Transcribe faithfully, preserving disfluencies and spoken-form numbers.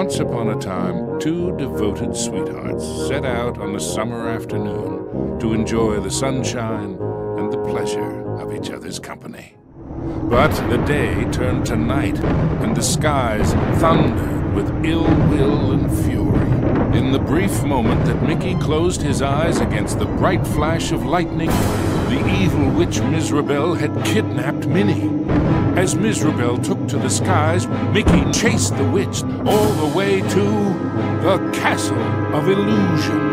Once upon a time, two devoted sweethearts set out on a summer afternoon to enjoy the sunshine and the pleasure of each other's company. But the day turned to night, and the skies thundered with ill will and fury. In the brief moment that Mickey closed his eyes against the bright flash of lightning, the evil witch Mizrabel had kidnapped Minnie. As Mizrabel took to the skies, Mickey chased the witch all the way to the Castle of Illusion.